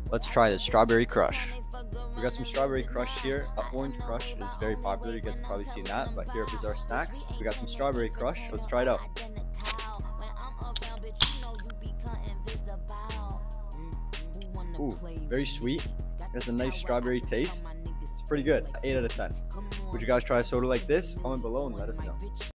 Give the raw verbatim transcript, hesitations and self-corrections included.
Let's try this Strawberry Crush. We got some Strawberry Crush here. Uh, Orange Crush is very popular. You guys have probably seen that. But here at Bazaar Snacks, we got some Strawberry Crush. Let's try it out. Ooh, very sweet. It has a nice strawberry taste. It's pretty good. eight out of ten. Would you guys try a soda like this? Comment below and let us know.